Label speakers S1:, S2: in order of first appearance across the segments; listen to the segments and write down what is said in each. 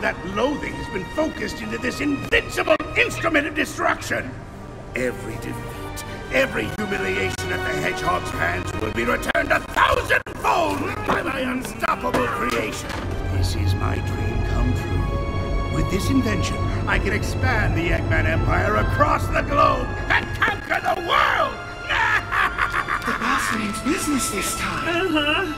S1: that loathing has been focused into this invincible instrument of destruction. Every defeat, every humiliation at the Hedgehog's hands will be returned 1,000-fold by my unstoppable creation. This is my dream come true. With this invention, I can expand the Eggman Empire across the globe and conquer the world!
S2: The boss means business this time.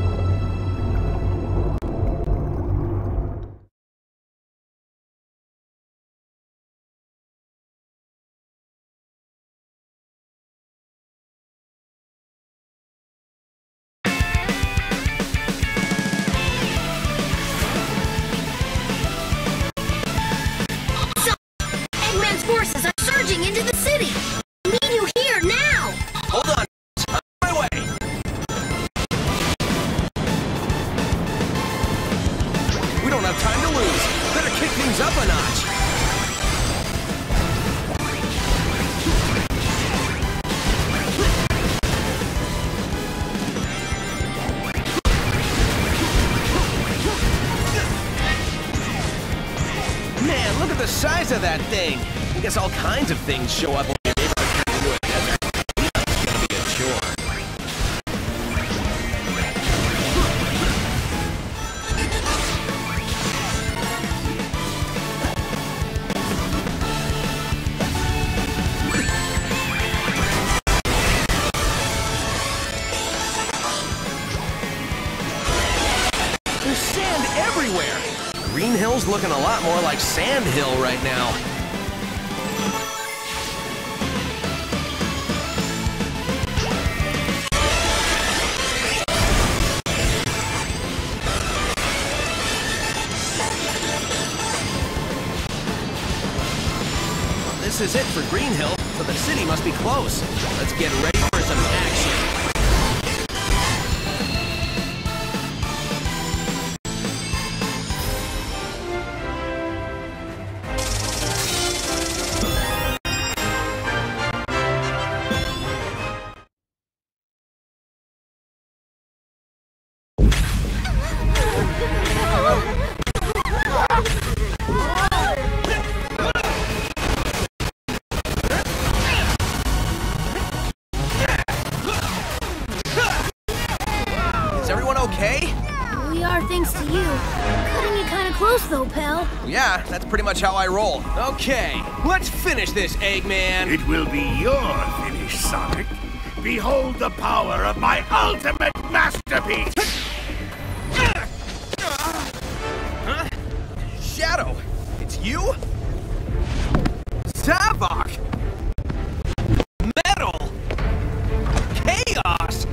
S3: Forces are surging into the city! I need you here now!
S4: Hold on! On my way! We don't have time to lose! Better kick things up a notch! Man, look at the size of that thing! I guess all kinds of things show up when your neighborhood turns into a desert. It's gonna be a chore. There's sand everywhere! Green Hill's looking a lot more like Sand Hill right now. This is it for Green Hill, so the city must be close. Let's get ready for some action. Okay?
S3: We are, thanks to you. Cutting it kind of close, though, pal.
S4: Yeah, that's pretty much how I roll. Okay, let's finish this, Eggman.
S1: It will be your finish, Sonic. Behold the power of my ultimate masterpiece!
S4: Huh? Shadow, it's you? Zavok! Metal! Chaos!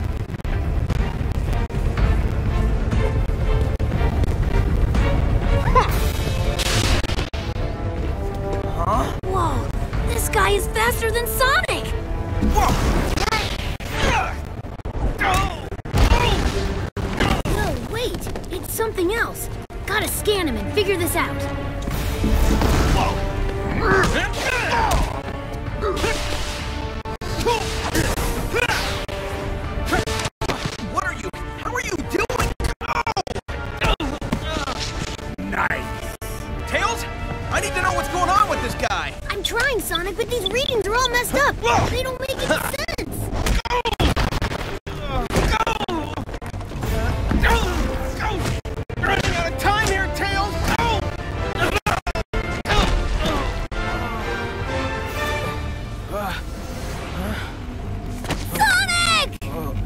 S3: Whoa, this guy is faster than Sonic! No, wait, it's something else. Gotta scan him and figure this out.
S4: What are you? How are you doing?
S1: Nice.
S4: Tails? I need to know what's going on with this guy.
S3: I'm trying, Sonic, but these readings are all messed up. They don't make any sense.
S4: Running out of time here, Tails.
S3: Sonic!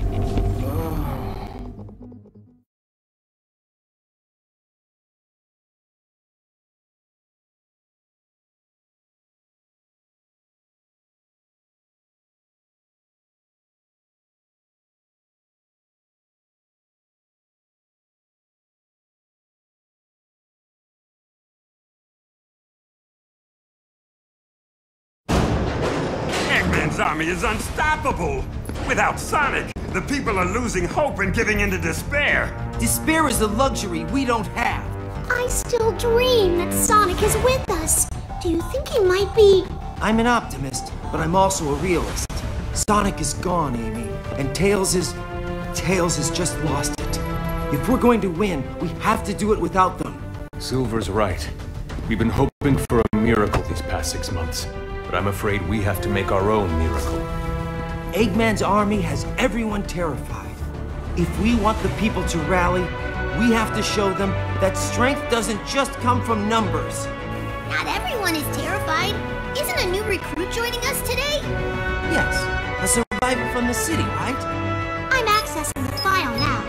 S5: Eggman's army is unstoppable! Without Sonic, the people are losing hope and giving in to despair!
S2: Despair is a luxury we don't have.
S6: I still dream that Sonic is with us. Do you think he might be...
S2: I'm an optimist, but I'm also a realist. Sonic is gone, Amy, and Tails has just lost it. If we're going to win, we have to do it without them.
S7: Silver's right. We've been hoping for a miracle these past 6 months, but I'm afraid we have to make our own miracle.
S2: Eggman's army has everyone terrified. If we want the people to rally, we have to show them that strength doesn't just come from numbers.
S6: Not everyone is terrified. Isn't a new recruit joining us today?
S2: Yes, a survivor from the city, right?
S6: I'm accessing the file now.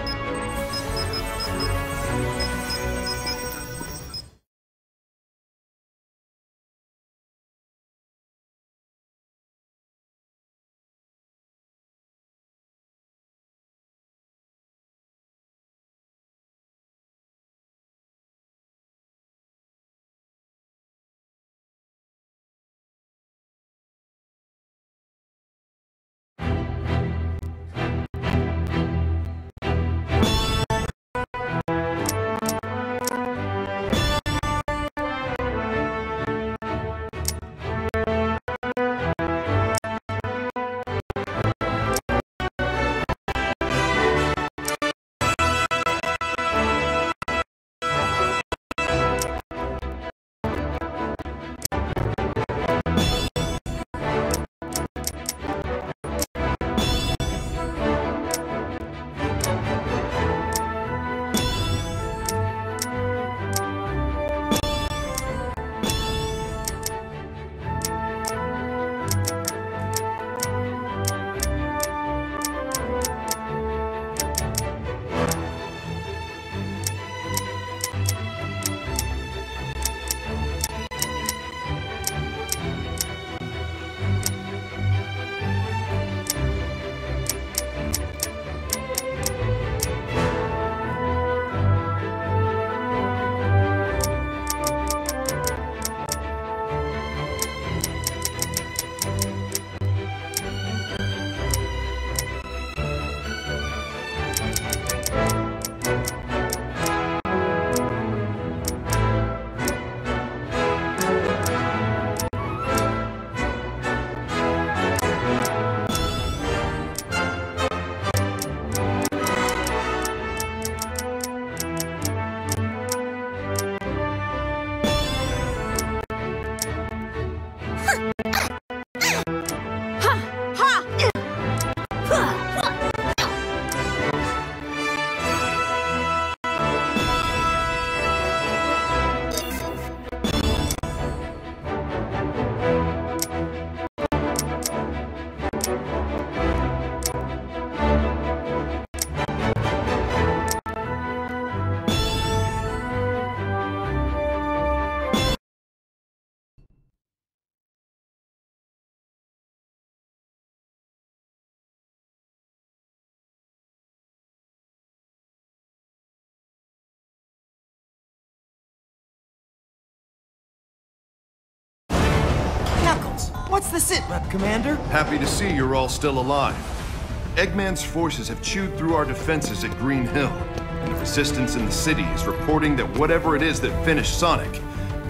S2: What's the sit rep, Commander?
S8: Happy to see you're all still alive. Eggman's forces have chewed through our defenses at Green Hill, and the Resistance in the city is reporting that whatever it is that finished Sonic...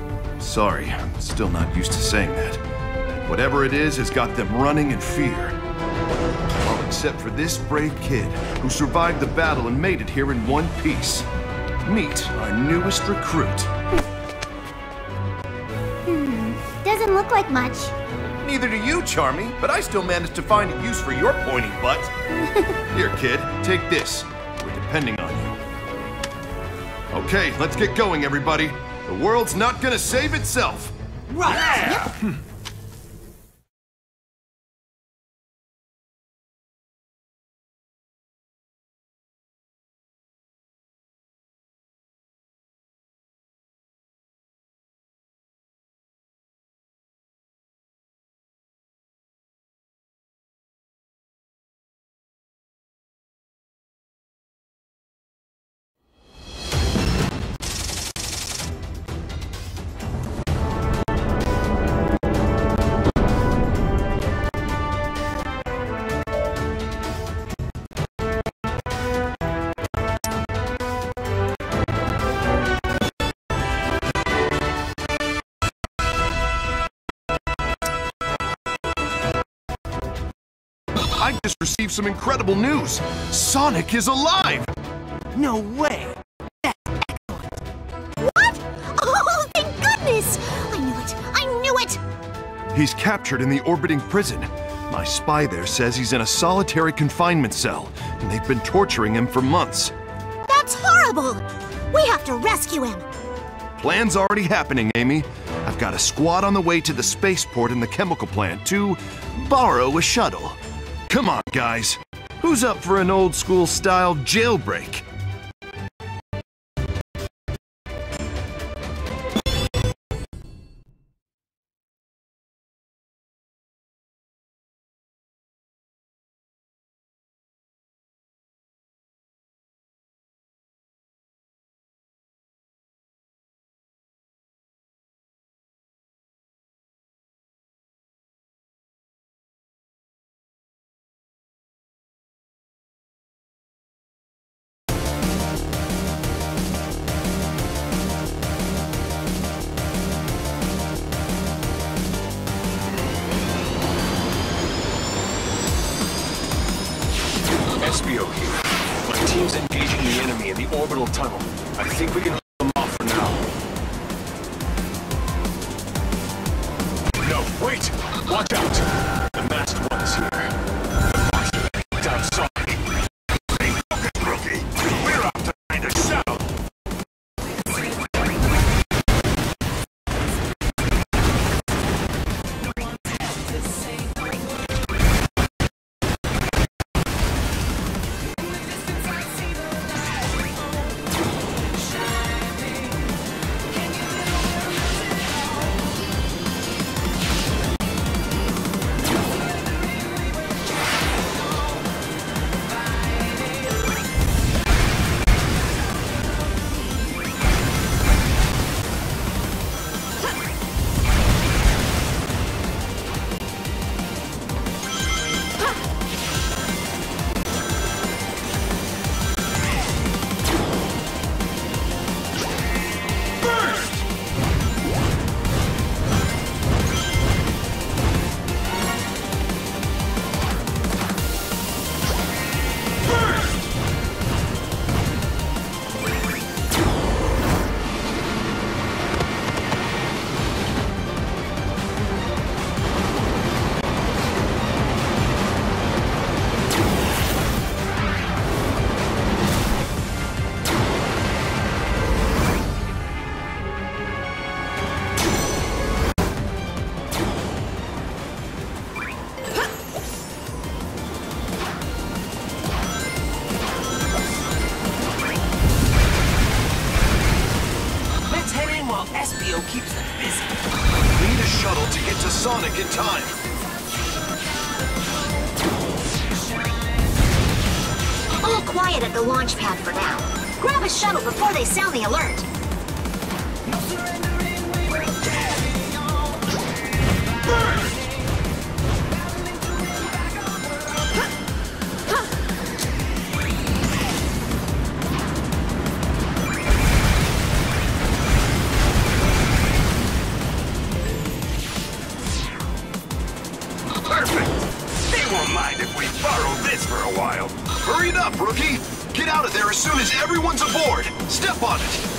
S8: Sorry, I'm still not used to saying that. Whatever it is has got them running in fear. All except for this brave kid who survived the battle and made it here in one piece. Meet our newest recruit.
S6: Doesn't look like much.
S8: Neither do you, Charmy, but I still managed to find a use for your pointy butt. Here, kid, take this. We're depending on you. Okay, let's get going, everybody. The world's not gonna save itself.
S2: Right!
S5: Yeah!
S8: I just received some incredible news. Sonic is alive!
S2: No way!
S6: What?
S8: He's captured in the orbiting prison. My spy there says he's in a solitary confinement cell, and they've been torturing him for months.
S6: That's horrible! We have to rescue him!
S8: Plan's already happening, Amy. I've got a squad on the way to the spaceport and the chemical plant to borrow a shuttle. Come on, guys. Who's up for an old-school style jailbreak?
S7: SBO here. My team's engaging the enemy in the orbital tunnel. I think we can hold them off for now. No, wait! Watch out! The masked one is here. The monster that kicked out Sonic.
S5: Stay focused, rookie. We're out to find a shuttle.
S2: SBO keeps them busy.
S8: Need a shuttle to get to Sonic in time.
S6: All quiet at the launch pad for now. Grab a shuttle before they sound the alert.
S5: Mind if we borrow this for a while?
S8: Hurry it up, rookie! Get out of there as soon as everyone's aboard! Step on it!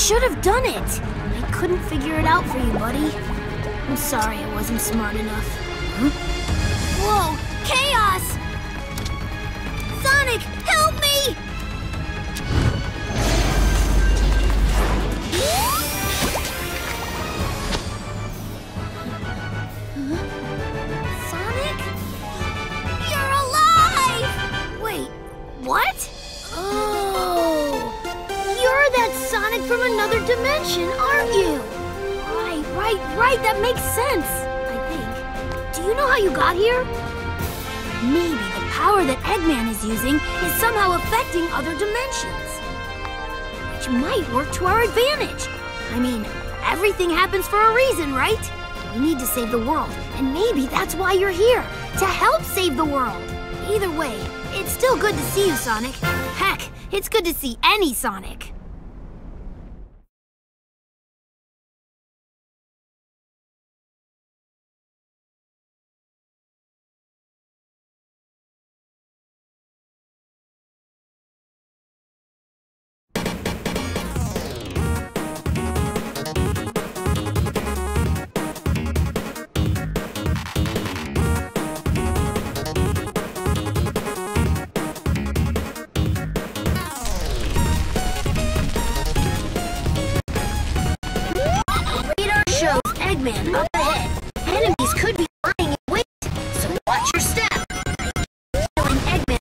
S3: should have done it. I couldn't figure it out for you, buddy. I'm sorry I wasn't smart enough. Huh? Whoa! Chaos! Sonic, help me! Sonic? You're alive! Wait, what? Oh, you're that Sonic from another dimension, aren't you? Right, that makes sense, I think. Do you know how you got here? Maybe the power that Eggman is using is somehow affecting other dimensions. Which might work to our advantage. I mean, everything happens for a reason, right? We need to save the world, and maybe that's why you're here, to help save the world. Either way, it's still good to see you, Sonic. Heck, it's good to see any Sonic. Eggman up ahead. Enemies could be lying in wait, so watch your step. Killing Eggman.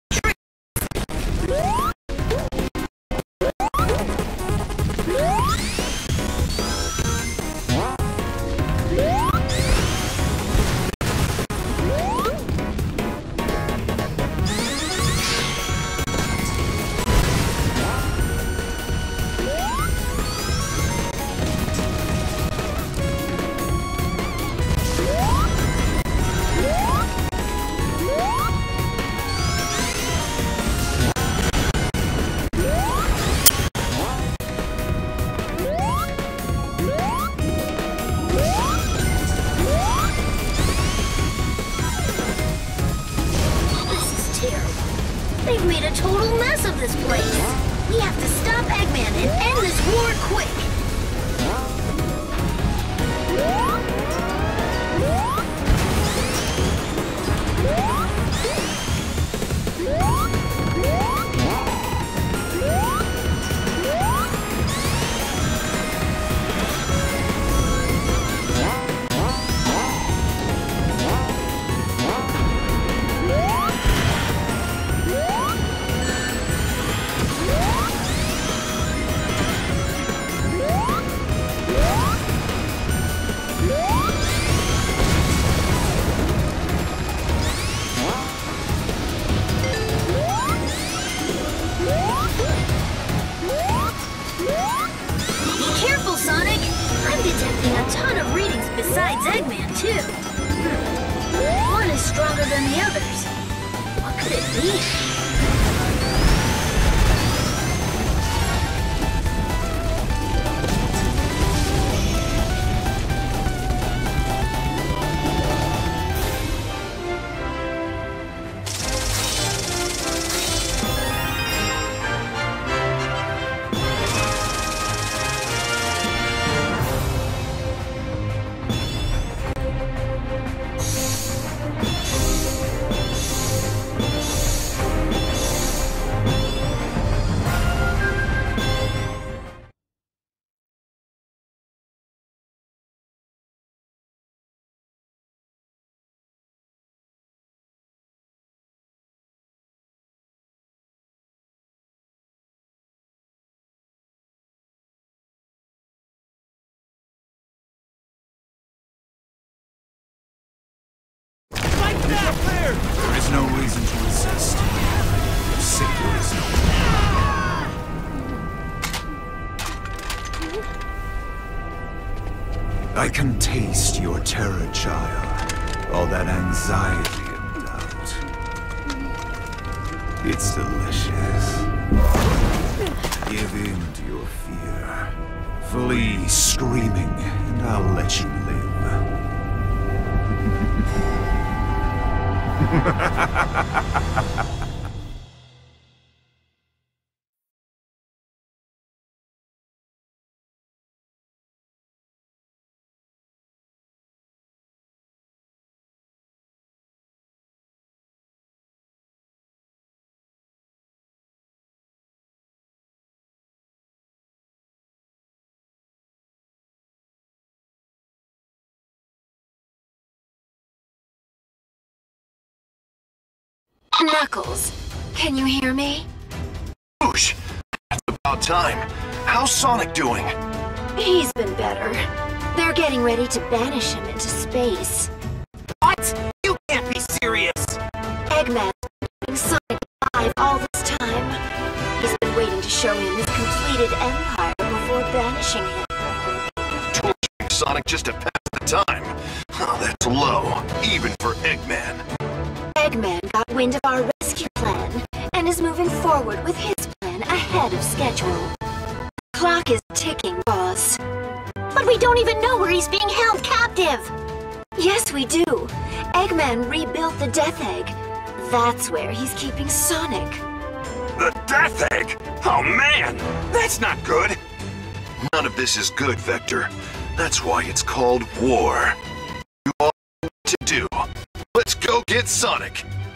S3: They've made a total mess of this place. We have to stop Eggman and end this war quick. Besides Eggman, too. One is stronger than the others. What could it be?
S1: There is no reason to resist. Your savior is no more. I can taste your terror, child. All that anxiety and doubt. It's delicious. Give in to your fear. Flee screaming, and I'll let you live.
S6: Knuckles, can you hear me?
S8: Whoosh! That's about time. How's Sonic doing?
S6: He's been better. They're getting ready to banish him into space.
S2: What? You can't be serious!
S6: Eggman's been keeping Sonic alive all this time. He's been waiting to show him his completed empire before banishing him.
S8: Torturing Sonic just to pass the time. Oh, that's low, even for Eggman.
S6: Eggman got wind of our rescue plan and is moving forward with his plan ahead of schedule. The clock is ticking, boss.
S3: But we don't even know where he's being held captive!
S6: Yes, we do. Eggman rebuilt the Death Egg. That's where he's keeping Sonic.
S5: The Death Egg? Oh man, that's not good.
S8: None of this is good, Vector. That's why it's called war. You all know what to do. Let's go get Sonic.